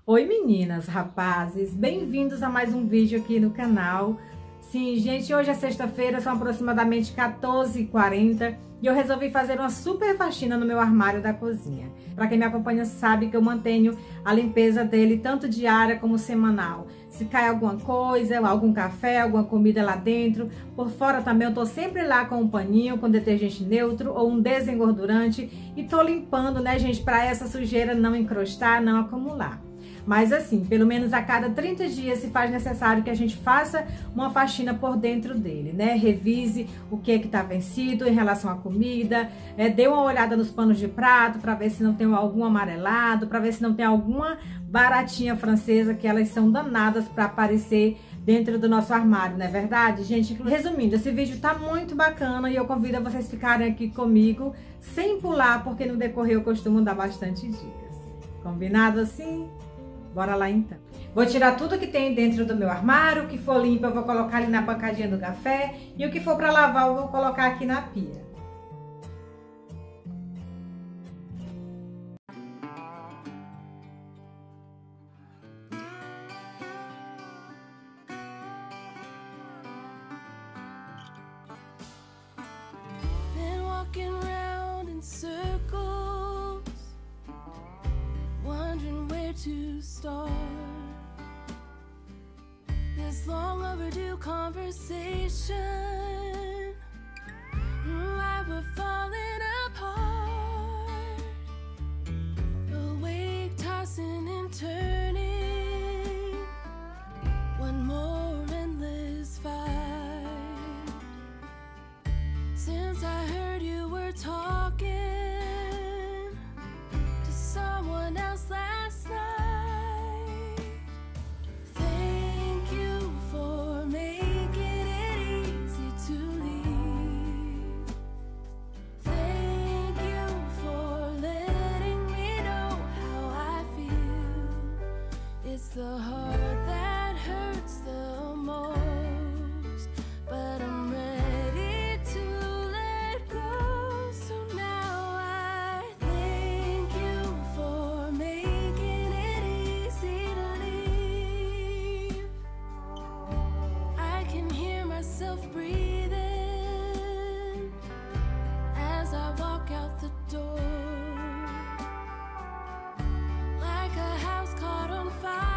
Oi meninas, rapazes, bem-vindos a mais um vídeo aqui no canal. Sim, gente, hoje é sexta-feira, são aproximadamente 14h40 e eu resolvi fazer uma super faxina no meu armário da cozinha. Para quem me acompanha sabe que eu mantenho a limpeza dele tanto diária como semanal. Se cai alguma coisa, algum café, alguma comida lá dentro, por fora também eu tô sempre lá com um paninho, com detergente neutro ou um desengordurante e tô limpando, né, gente, para essa sujeira não encrostar, não acumular. Mas assim, pelo menos a cada 30 dias se faz necessário que a gente faça uma faxina por dentro dele, né? Revise o que é que tá vencido em relação à comida, dê uma olhada nos panos de prato para ver se não tem algum amarelado, para ver se não tem alguma baratinha francesa, que elas são danadas para aparecer dentro do nosso armário, não é verdade, gente? Resumindo, esse vídeo tá muito bacana e eu convido a vocês ficarem aqui comigo sem pular, porque no decorrer eu costumo dar bastante dicas. Combinado assim? Bora lá então. Vou tirar tudo que tem dentro do meu armário, o que for limpo eu vou colocar ali na bancadinha do café e o que for para lavar eu vou colocar aqui na pia. To start this long overdue conversation. Why we're falling apart, awake, tossing and turning, one more endless fight. Since I heard you were talking to someone else last night. The heart that hurts the most, but I'm ready to let go. So now I thank you for making it easy to leave. I can hear myself breathing as I walk out the door, like a house caught on fire.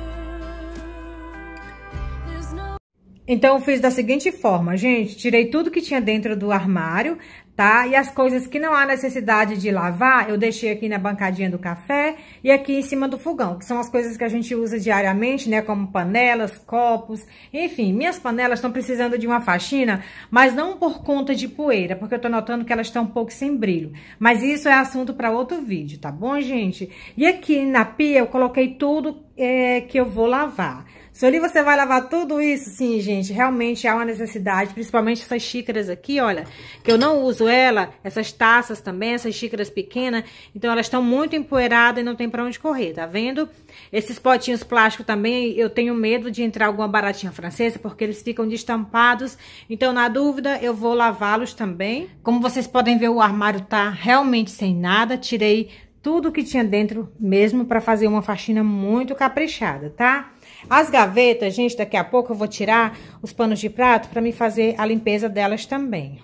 Então eu fiz da seguinte forma, gente, tirei tudo que tinha dentro do armário, tá? E as coisas que não há necessidade de lavar, eu deixei aqui na bancadinha do café e aqui em cima do fogão, que são as coisas que a gente usa diariamente, né? Como panelas, copos, enfim, minhas panelas estão precisando de uma faxina, mas não por conta de poeira, porque eu tô notando que elas estão um pouco sem brilho. Mas isso é assunto para outro vídeo, tá bom, gente? E aqui na pia eu coloquei tudo que eu vou lavar. Sueli, você vai lavar tudo isso? Sim, gente, realmente há uma necessidade, principalmente essas xícaras aqui, olha, que eu não uso essas taças também, essas xícaras pequenas, então elas estão muito empoeiradas e não tem pra onde correr, tá vendo? Esses potinhos plásticos também, eu tenho medo de entrar alguma baratinha francesa, porque eles ficam destampados, então na dúvida eu vou lavá-los também. Como vocês podem ver, o armário tá realmente sem nada, tirei tudo que tinha dentro mesmo para fazer uma faxina muito caprichada, tá? As gavetas, gente, daqui a pouco eu vou tirar os panos de prato para me fazer a limpeza delas também.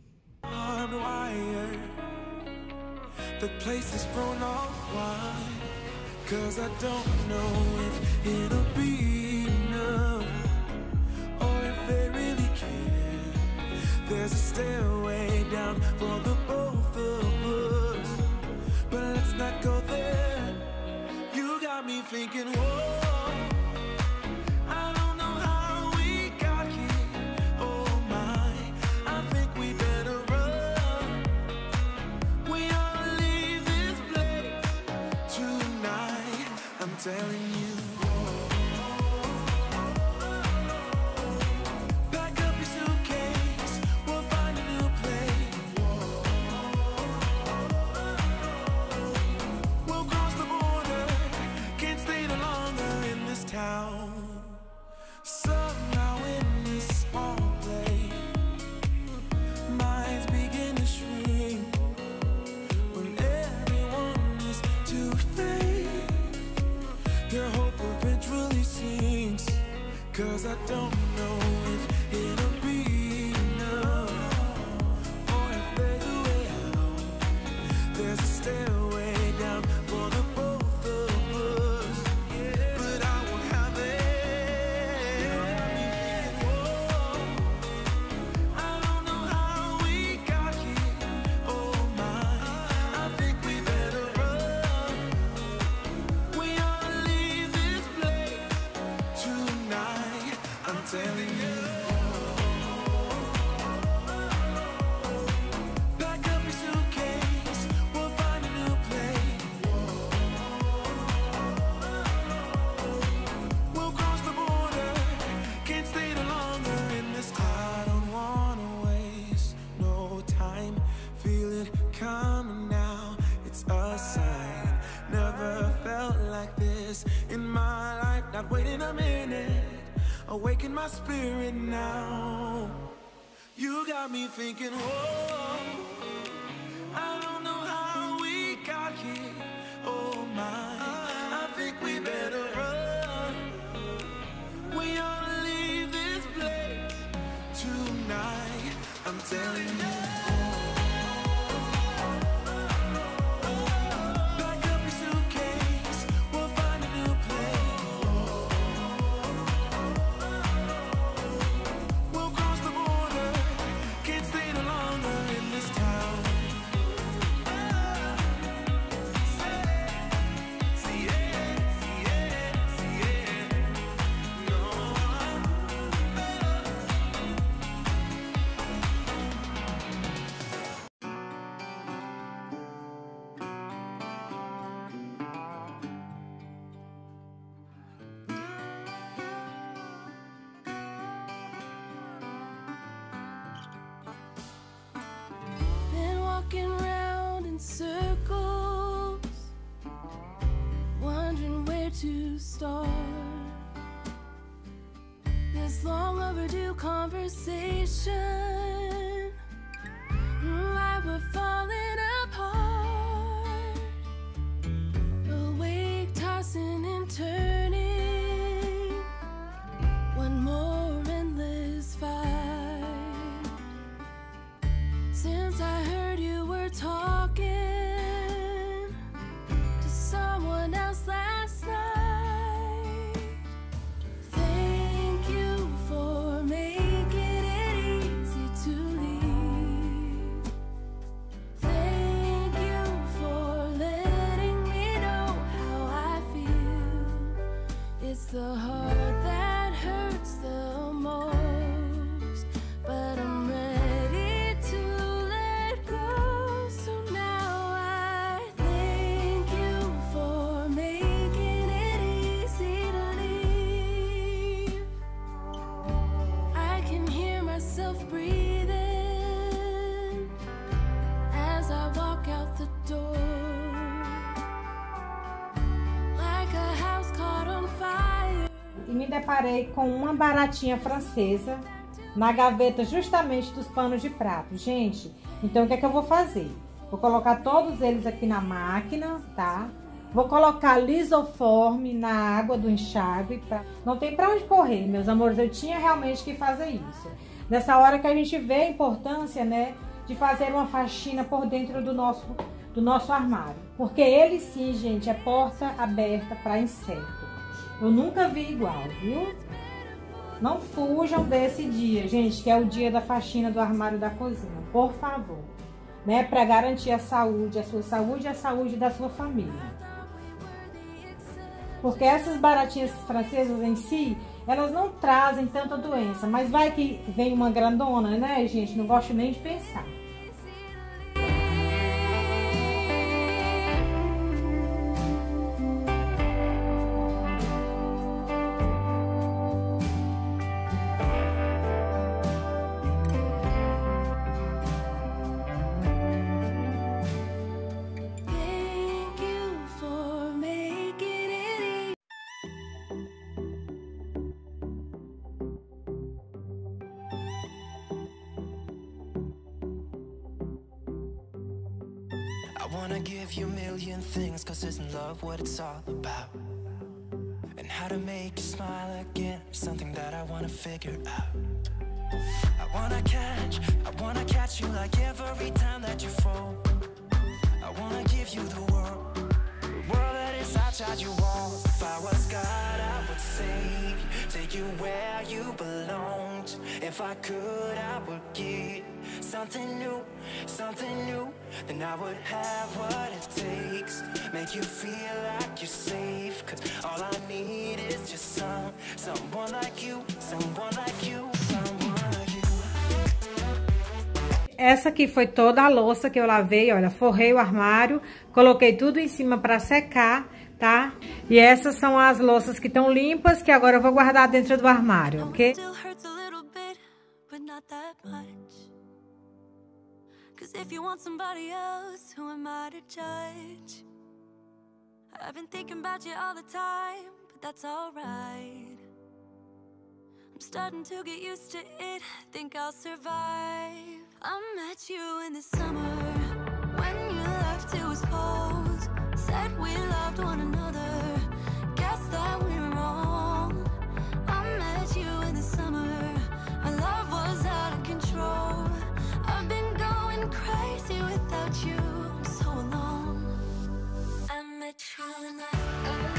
Thinking, whoa, I don't know how we got here. Oh my, I think we better run. We ought to leave this place tonight. I'm telling you. Pack up your suitcase, we'll find a new place. We'll cross the border. Can't stay no longer in this town. Somehow in this small place, minds begin to shrink when everyone is too fake. Your hope eventually sinks, 'cause I don't know if it'll be enough, or if there's a way out. There's a stairway down for the both of us, but I won't have it. Whoa, I don't know how we got here. Oh my, I think we better run. We ought to leave this place tonight, I'm telling you. Pack up your suitcase, we'll find a new place. We'll cross the border, can't stay no longer in this. I don't wanna waste no time, feel it coming now, it's a sign. Never felt like this in my life, not waiting a minute, awaken my spirit now. You got me thinking, whoa, I don't know how we got here. Oh my, I think we better run. We ought to leave this place tonight, I'm telling you. Pack up your suitcase, we'll find a new place. We'll cross the border, can't stay no longer in this town. See it, see it, see it. No, Been walking round in circles, wondering where to start this long overdue conversation. Why we're falling apart, awake, tossing and turning, one more endless fight. Since I heard you were talking to someone else last night, thank you for making it easy to leave. Thank you for letting me know how I feel. It's the heart that hurts the most, but I'm ready to let go. So now I thank you for making it easy to leave. I can hear myself breathing as I walk out the door, like a house caught on fire. E me deparei com uma baratinha francesa na gaveta justamente dos panos de prato. Gente, então o que é que eu vou fazer? Vou colocar todos eles aqui na máquina, tá? Vou colocar lisoforme na água do enxágue. Não tem pra onde correr, meus amores. Eu tinha realmente que fazer isso. Nessa hora que a gente vê a importância, né, de fazer uma faxina por dentro do nosso armário. Porque ele sim, gente, é porta aberta para inseto. Eu nunca vi igual, viu? Não fujam desse dia, gente, que é o dia da faxina do armário da cozinha. Por favor, né? Para garantir a sua saúde e a saúde da sua família. Porque essas baratinhas francesas em si, elas não trazem tanta doença. Mas vai que vem uma grandona, né, gente? Não gosto nem de pensar. Thank you for making it easy. I wanna give you a million things, 'cause isn't love what it's all about? how to make you smile again. Something that I wanna figure out. I wanna catch you like every time that you fall. I wanna give you the world that is outside your walls. If I was God, I would save you, take you where you belong. If I could, I would give something new. Then I would have what it takes, make you feel like you're safe. Cause all I need is just someone like you, someone like you, someone like you. Essa aqui foi toda a louça que eu lavei, olha, forrei o armário, coloquei tudo em cima pra secar, tá? E essas são as louças que estão limpas, que agora eu vou guardar dentro do armário, ok? Still hurts a little bit, but not that much. 'Cause if you want somebody else, who am I to judge? I've been thinking about you all the time, but that's alright. I'm starting to get used to it, think I'll survive. I met you in the summer, when you left it was cold. Said we loved one another, guess that we were wrong. I met you in the summer, our love was out of control. I've been going crazy without you, I'm so alone. I met you in the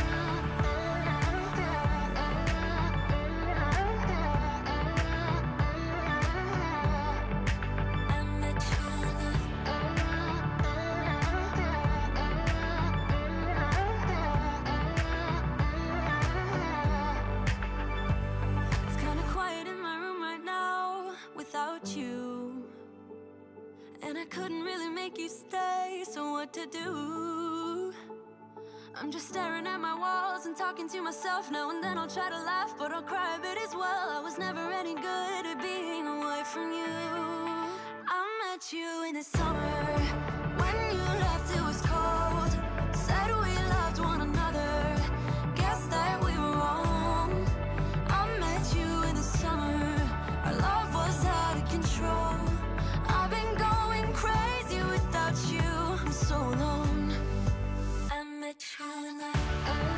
you, and I couldn't really make you stay, so what to do? I'm just staring at my walls and talking to myself now and then. I'll try to laugh, but I'll cry a bit as well. I was never any good at being away from you. I met you in the summer, when you left it was cold. Said we loved one another, guess that we were wrong. I met you in the summer, our love was out of control. I've been going crazy without you, I'm so alone. I met you in the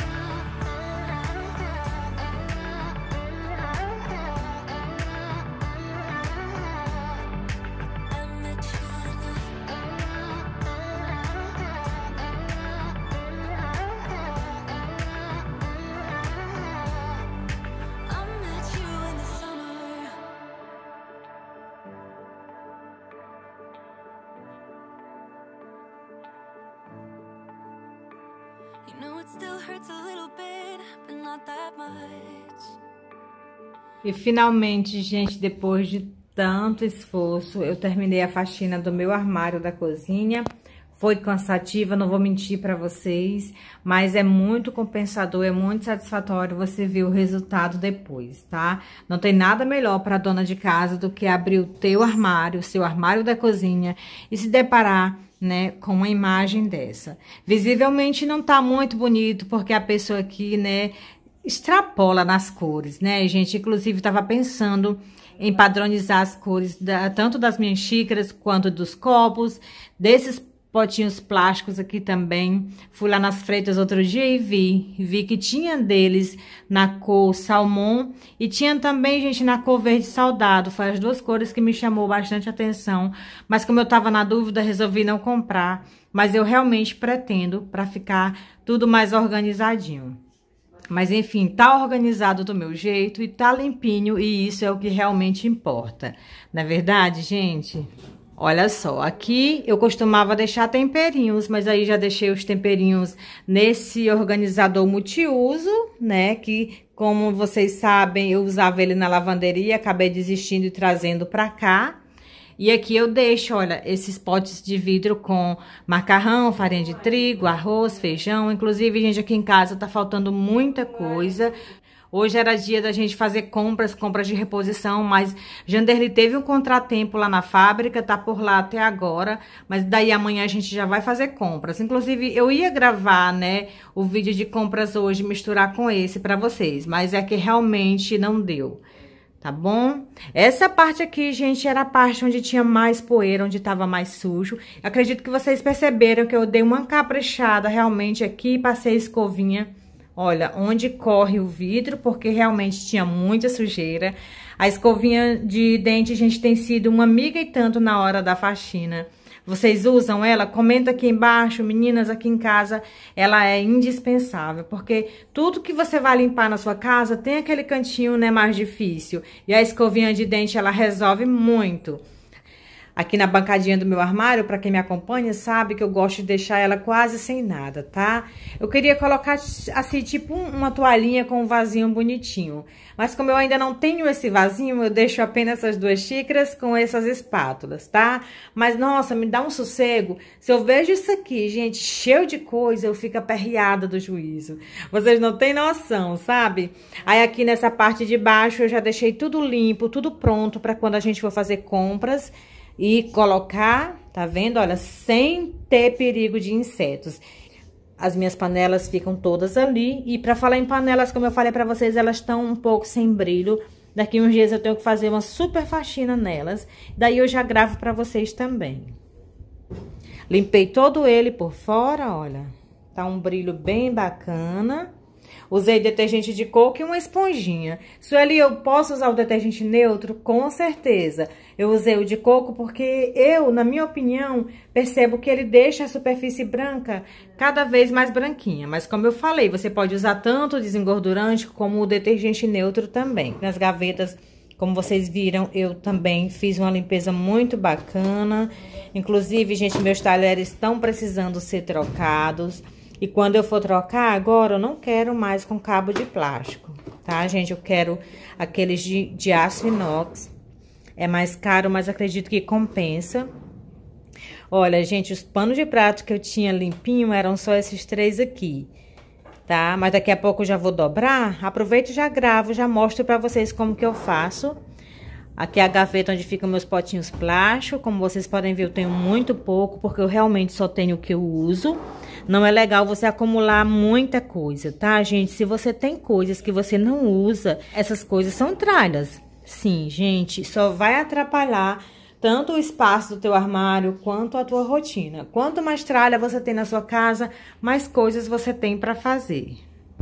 E finalmente, gente, depois de tanto esforço, eu terminei a faxina do meu armário da cozinha. Foi cansativa, não vou mentir pra vocês, mas é muito compensador, é muito satisfatório você ver o resultado depois, tá? Não tem nada melhor pra dona de casa do que abrir o teu armário, o seu armário da cozinha e se deparar, né, com uma imagem dessa. Visivelmente não tá muito bonito, porque a pessoa aqui, né, extrapola nas cores, né, gente? Inclusive, tava pensando em padronizar as cores tanto das minhas xícaras quanto dos copos, desses potinhos plásticos aqui também. Fui lá nas Freitas outro dia e vi que tinha deles na cor salmão e tinha também, gente, na cor verde saudado. Foi as duas cores que me chamou bastante atenção, mas como eu tava na dúvida, resolvi não comprar. Mas eu realmente pretendo, para ficar tudo mais organizadinho. Mas enfim, tá organizado do meu jeito e tá limpinho, e isso é o que realmente importa. Não é verdade, gente? Olha só, aqui eu costumava deixar temperinhos, mas aí já deixei os temperinhos nesse organizador multiuso, né? Que, como vocês sabem, eu usava ele na lavanderia, acabei desistindo e trazendo pra cá. E aqui eu deixo, olha, esses potes de vidro com macarrão, farinha de trigo, arroz, feijão. Inclusive, gente, aqui em casa tá faltando muita coisa. Hoje era dia da gente fazer compras de reposição, mas Janderli teve um contratempo lá na fábrica, tá por lá até agora, mas daí amanhã a gente já vai fazer compras. Inclusive, eu ia gravar, né, o vídeo de compras hoje, misturar com esse pra vocês, mas é que realmente não deu, tá bom? Essa parte aqui, gente, era a parte onde tinha mais poeira, onde tava mais sujo. Acredito que vocês perceberam que eu dei uma caprichada realmente aqui, passei a escovinha. olha, onde corre o vidro, porque realmente tinha muita sujeira. A escovinha de dente, gente, tem sido uma amiga e tanto na hora da faxina. Vocês usam ela? Comenta aqui embaixo, meninas, aqui em casa, ela é indispensável, porque tudo que você vai limpar na sua casa tem aquele cantinho, né, mais difícil. E a escovinha de dente, ela resolve muito. Aqui na bancadinha do meu armário, pra quem me acompanha, sabe que eu gosto de deixar ela quase sem nada, tá? Eu queria colocar, assim, tipo uma toalhinha com um vasinho bonitinho. Mas como eu ainda não tenho esse vasinho, eu deixo apenas essas 2 xícaras com essas espátulas, tá? Mas, nossa, me dá um sossego. Se eu vejo isso aqui, gente, cheio de coisa, eu fico aperreada do juízo. Vocês não têm noção, sabe? Aí aqui nessa parte de baixo, eu já deixei tudo limpo, tudo pronto pra quando a gente for fazer compras. E colocar, tá vendo? Olha, sem ter perigo de insetos. As minhas panelas ficam todas ali. E pra falar em panelas, como eu falei pra vocês, elas estão um pouco sem brilho. Daqui uns dias eu tenho que fazer uma super faxina nelas. Daí eu já gravo pra vocês também. Limpei todo ele por fora, olha. Tá um brilho bem bacana. Usei detergente de coco e uma esponjinha. Sueli, eu posso usar o detergente neutro? Com certeza. Eu usei o de coco porque eu, na minha opinião, percebo que ele deixa a superfície branca cada vez mais branquinha. Mas como eu falei, você pode usar tanto o desengordurante como o detergente neutro também. Nas gavetas, como vocês viram, eu também fiz uma limpeza muito bacana. Inclusive, gente, meus talheres estão precisando ser trocados. E quando eu for trocar, agora eu não quero mais com cabo de plástico, tá, gente? Eu quero aqueles de aço inox. É mais caro, mas acredito que compensa. Olha, gente, os panos de prato que eu tinha limpinho eram só esses 3 aqui, tá? Mas daqui a pouco eu já vou dobrar. Aproveito e já gravo, já mostro pra vocês como que eu faço. Aqui é a gaveta onde ficam meus potinhos plásticos. Como vocês podem ver, eu tenho muito pouco, porque eu realmente só tenho o que eu uso. Não é legal você acumular muita coisa, tá, gente? Se você tem coisas que você não usa, essas coisas são tralhas. Sim, gente, só vai atrapalhar tanto o espaço do teu armário quanto a tua rotina. Quanto mais tralha você tem na sua casa, mais coisas você tem pra fazer.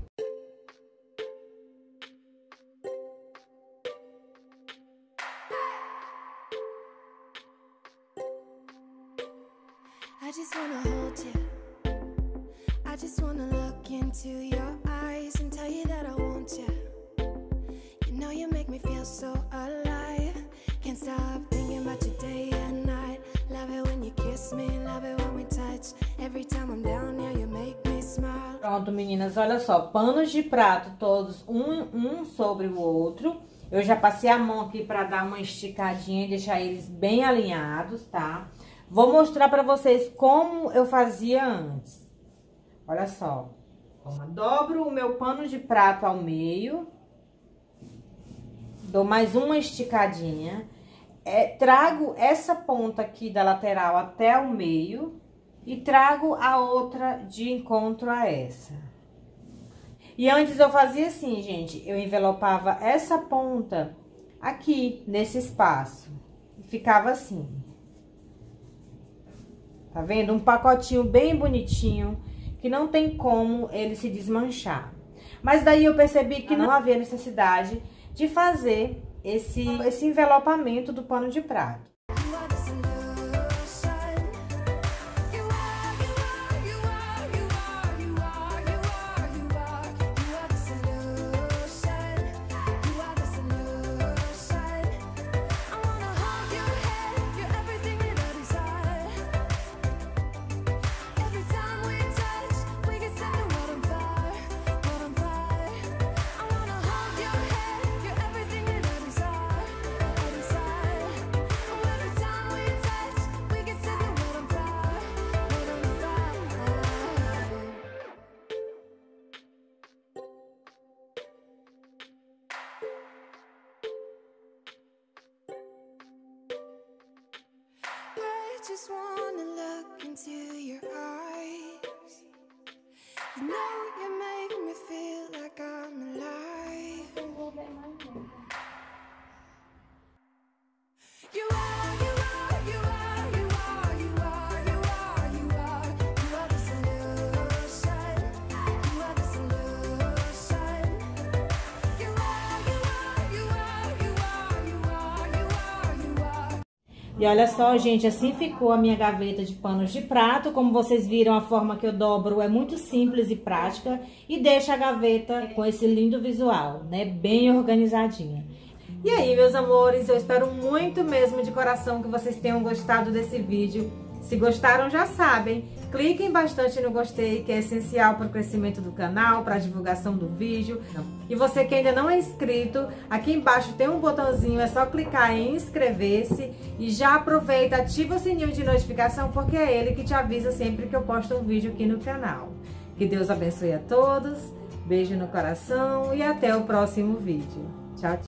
I just wanna hold you. I just wanna look into your eyes and tell you that I want you. You know you make me feel so alive. Can't stop thinking about you day and night. Love it when you kiss me, love it when we touch. Every time I'm down, yeah, you make me smile. Pronto, meninas, olha só, panos de prato todos um sobre o outro. Eu já passei a mão aqui pra dar uma esticadinha e deixar eles bem alinhados, tá? Vou mostrar pra vocês como eu fazia antes. Olha só. Dobro o meu pano de prato ao meio. Dou mais uma esticadinha. Trago essa ponta aqui da lateral até o meio. E trago a outra de encontro a essa. E antes eu fazia assim, gente. Eu envelopava essa ponta aqui, nesse espaço. E ficava assim. Tá vendo? Um pacotinho bem bonitinho, que não tem como ele se desmanchar. Mas daí eu percebi que não havia necessidade de fazer esse envelopamento do pano de prato. Just wanna look into your eyes. You know you make me feel like I'm alive. You are, you are, you are, you are, you are, you are, you are, you are the solution. You are the solution. E olha só, gente, assim ficou a minha gaveta de panos de prato. Como vocês viram, a forma que eu dobro é muito simples e prática e deixa a gaveta com esse lindo visual, né? Bem organizadinha. E aí, meus amores, eu espero muito mesmo de coração que vocês tenham gostado desse vídeo. Se gostaram, já sabem, cliquem bastante no gostei, que é essencial para o crescimento do canal, para a divulgação do vídeo. E você que ainda não é inscrito, aqui embaixo tem um botãozinho, é só clicar em inscrever-se e já aproveita, ativa o sininho de notificação, porque é ele que te avisa sempre que eu posto um vídeo aqui no canal. Que Deus abençoe a todos, beijo no coração e até o próximo vídeo. Tchau, tchau.